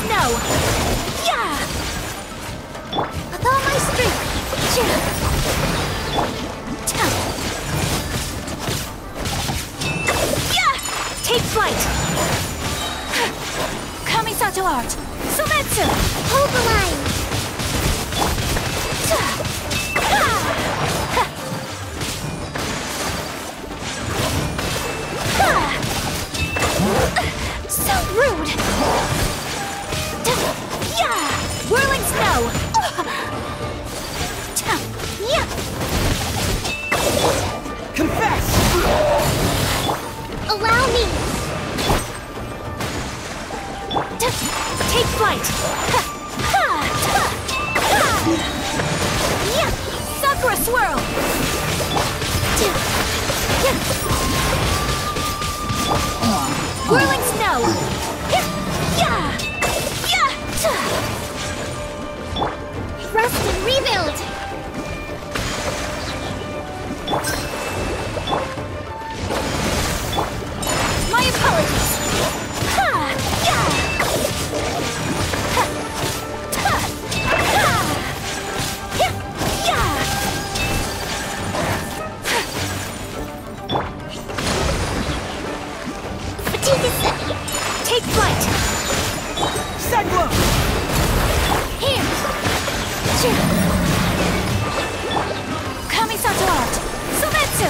snow! Yeah! With all my strength! Yeah! Take flight! Kamisato art! Sometsu! Hold the line! So rude! Yeah! Whirling snow! Yeah! Confess! Allow me! Take flight! Yeah! Sakura swirl! Whirling snow! Yeah! Rest and rebuild! My apologies! Take flight! Cyclone! Here! Kamisato art! Sometsu!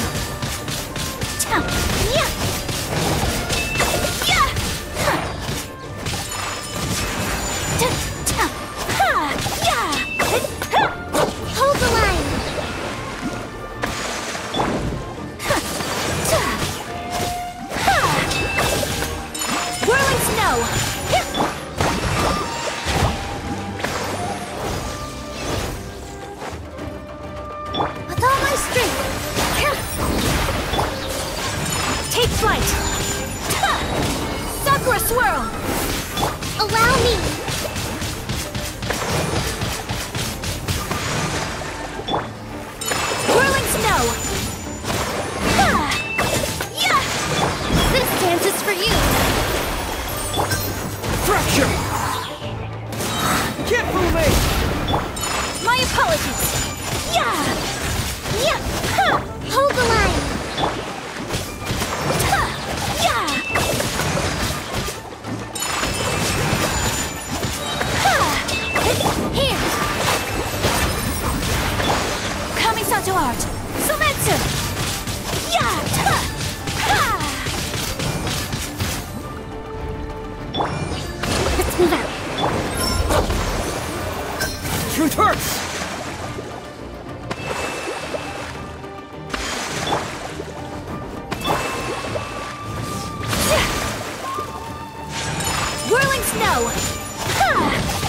Yeah! Yeah! Hold the line! Whirling snow! With all my strength! Take flight! Sakura swirl! Allow me! Whirling snow! Yeah! This dance is for you! Fracture! Kifumi! My apologies! Yeah! Yeah! Hold the line! Yeah! Here! Kamisato art! Sometsu! Yeah! Let's move out! Truth hurts! Whirling snow!